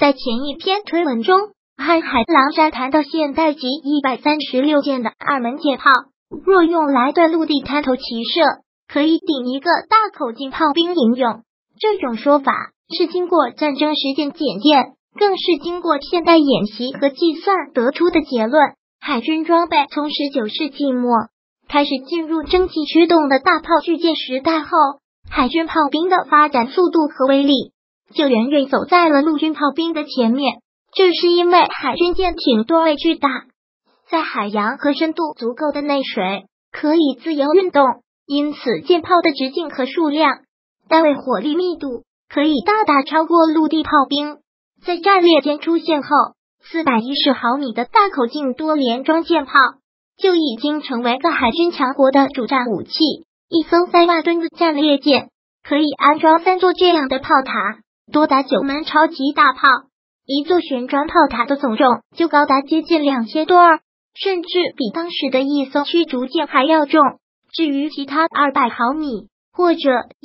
在前一篇推文中，瀚海狼山谈到现代级136件的2门舰炮，若用来对陆地滩头齐射，可以顶一个大口径炮兵营用。这种说法是经过战争实践检验，更是经过现代演习和计算得出的结论。海军装备从19世纪末开始进入蒸汽驱动的大炮巨舰时代后，海军炮兵的发展速度和威力就远远走在了陆军炮兵的前面。这是因为海军舰艇多位巨大，在海洋和深度足够的内水可以自由运动，因此舰炮的直径和数量，单位火力密度可以大大超过陆地炮兵。在战列舰出现后，410毫米的大口径多连装舰炮就已经成为各海军强国的主战武器。一艘3万吨的战列舰可以安装3座这样的炮塔，多达9门超级大炮，一座旋转炮塔的总重就高达接近2000多尔，甚至比当时的一艘驱逐舰还要重。至于其他200毫米或者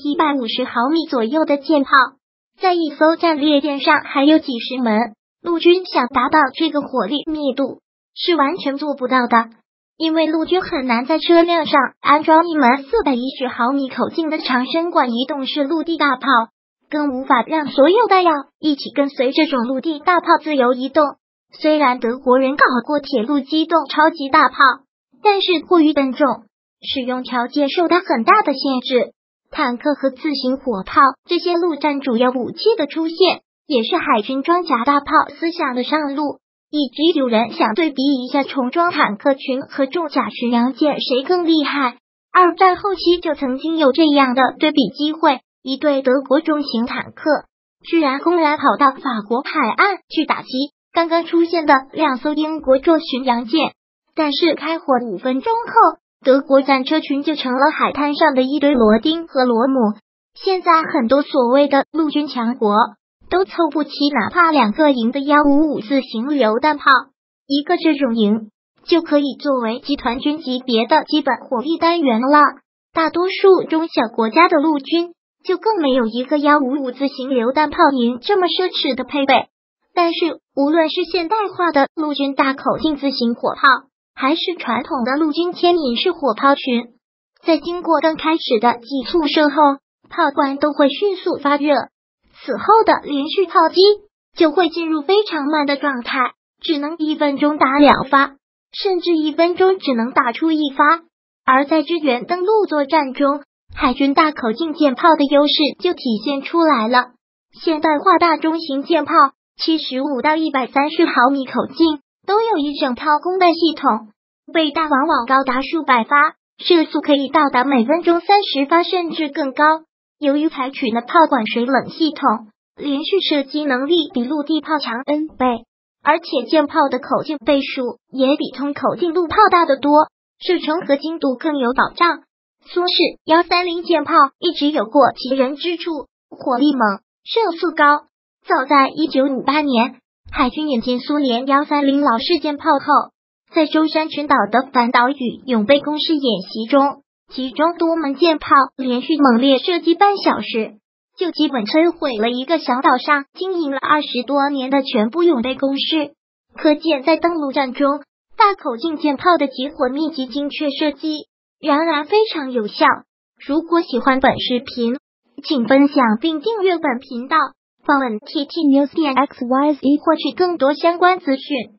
150毫米左右的舰炮，在一艘战列舰上还有几十门，陆军想达到这个火力密度是完全做不到的，因为陆军很难在车辆上安装一门410毫米口径的长身管移动式陆地大炮，更无法让所有弹药一起跟随这种陆地大炮自由移动。虽然德国人搞过铁路机动超级大炮，但是过于笨重，使用条件受到很大的限制。坦克和自行火炮这些陆战主要武器的出现，也是海军装甲大炮思想的上路。以及有人想对比一下重装坦克群和重甲巡洋舰谁更厉害。二战后期就曾经有这样的对比机会，一队德国重型坦克居然公然跑到法国海岸去打击刚刚出现的2艘英国重巡洋舰，但是开火5分钟后，德国战车群就成了海滩上的一堆螺钉和螺母。现在很多所谓的陆军强国都凑不齐哪怕2个营的155自行榴弹炮，一个这种营就可以作为集团军级别的基本火力单元了。大多数中小国家的陆军就更没有一个155自行榴弹炮营这么奢侈的配备。但是无论是现代化的陆军大口径自行火炮，还是传统的陆军牵引式火炮群，在经过刚开始的急速射后，炮管都会迅速发热，此后的连续炮击就会进入非常慢的状态，只能1分钟打2发，甚至1分钟只能打出1发。而在支援登陆作战中，海军大口径舰炮的优势就体现出来了。现代化大中型舰炮75到130毫米口径都有一整套供弹系统，备弹往往高达数百发，射速可以到达每分钟30发甚至更高。由于采取了炮管水冷系统，连续射击能力比陆地炮强 N 倍，而且舰炮的口径倍数也比通口径陆炮大得多，射程和精度更有保障。苏式130舰炮一直有过其人之处，火力猛，射速高。早在1958年，海军引进苏联130老式舰炮后，在舟山群岛的反岛屿永备攻势演习中，其中多门舰炮连续猛烈射击半小时，就基本摧毁了一个小岛上经营了20多年的全部永备攻势。可见在登陆战中，大口径舰炮的集火密集精确射击仍然非常有效。如果喜欢本视频，请分享并订阅本频道，访问 ttnews.xyz 获取更多相关资讯。